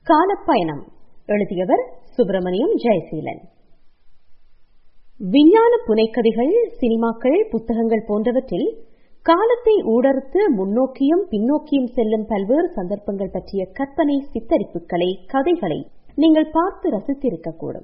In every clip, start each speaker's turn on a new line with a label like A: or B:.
A: காலப்பயணம். எழுதியவர் சுப்பிரமணியம் ஜெயசீலன். விஞ்ஞான புனைக்கதைகள், சினிமாக்கள், புத்தகங்கள் போன்றவற்றில் காலத்தை ஊடறுத்து முன்னோக்கியும் பின்னோக்கியும் செல்லும் பல்வேறு சந்தர்ப்பங்கள் பற்றிய கற்பனை சித்தரிப்புகளை, கதைகளை நீங்கள் பார்த்து ரசித்திருக்கக்கூடும்.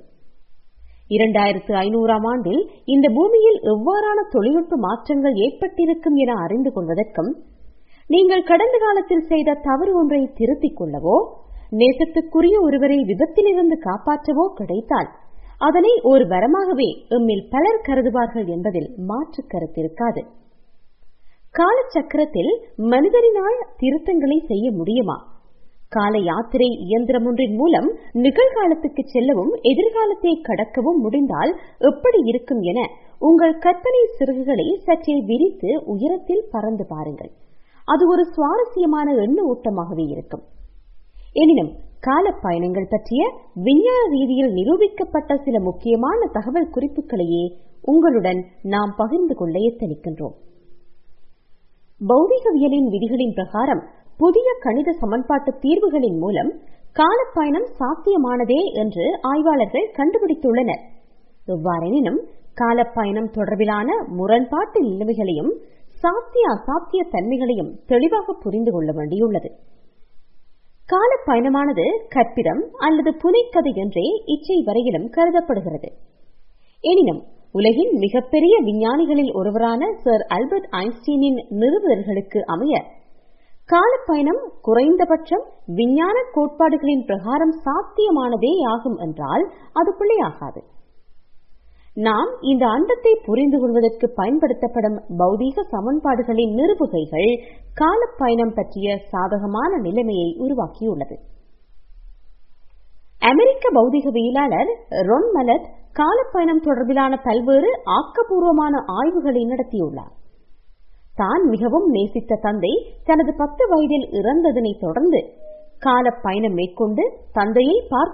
A: 2500ஆம் ஆண்டில் இந்த பூமியில் எவ்வாறான தொழில்நுட்ப மாற்றங்கள் ஏற்பட்டிருக்கும் என அறிந்து கொள்வதற்கும், நீங்கள் கடந்த காலத்தில் செய்த தவறு ஒன்றை திருத்திக் கொள்ளவோ, நேசத்துக்குரிய ஒருவரை விபத்திலிருந்து காப்பாற்றவோ கிடைத்தால் அதனை ஒரு வரமாகவே எம்மில் பலர் கருதுவார்கள் என்பதில் மாற்று கருத்திருக்காது. காலச்சக்கரத்தில் மனிதரினால் திருத்தங்களை செய்ய முடியுமா? கால யாத்திரை இயந்திரம் ஒன்றின் மூலம் நிகழ்காலத்துக்கு செல்லவும் எதிர்காலத்தை கடக்கவும் முடிந்தால் எப்படி இருக்கும் என உங்கள் கற்பனை சிறகுகளை சற்றே விரித்து உயரத்தில் பறந்து பாருங்கள். அது ஒரு சுவாரஸ்யமான எண்ண ஓட்டமாகவே இருக்கும். எனினும் கால பயணங்கள் பற்றிய விஞ்ஞான ரீதியில் நிரூபிக்கப்பட்ட சில முக்கியமான தகவல் குறிப்புகளையே உங்களுடன் நாம் பகிர்ந்து கொள்ள எத்தனிக்கின்றோம். பௌதிகவியலின் விதிகளின் பிரகாரம் புதிய கணித சமன்பாட்டு தீர்வுகளின் மூலம் காலப்பயணம் சாத்தியமானதே என்று ஆய்வாளர்கள் கண்டுபிடித்துள்ளனர். எவ்வாறெனினும் காலப்பயணம் தொடர்பிலான முரண்பாட்டு நிலைமைகளையும் சாத்திய அசாத்திய தன்மைகளையும் தெளிவாக புரிந்து கொள்ள வேண்டியுள்ளது. காலப்பயணமானது கற்பிதம் அல்லது புனைக்கதை என்றே இச்சை வரையிலும் கருதப்படுகிறது. எனினும் உலகின் மிகப்பெரிய விஞ்ஞானிகளில் ஒருவரான சர் ஆல்பர்ட் ஐன்ஸ்டீனின் நிறுவுதல்களுக்கு அமைய காலப்பயணம் குறைந்தபட்சம் விஞ்ஞான கோட்பாடுகளின் பிரகாரம் சாத்தியமானதே ஆகும் என்றால் அது பிழையாகாது. நாம் இந்த அண்டத்தை புரிந்து கொள்வதற்கு பயன்படுத்தப்படும் பௌதீக சமன்பாடுகளின் நிறுவுகைகள் காலப்பயணம் பற்றிய சாதகமான நிலைமையை உருவாக்கியுள்ளது. அமெரிக்க பௌதிகவியலாளர் ரொன் மலட் காலப்பயணம் தொடர்பிலான பல்வேறு ஆக்கப்பூர்வமான ஆய்வுகளை நடத்தியுள்ளார். தான் மிகவும் நேசித்த தந்தை தனது 10 வயதில் இறந்ததனை தொடர்ந்து காலப்பயணம் மேற்கொண்டு தந்தையை பார்க்க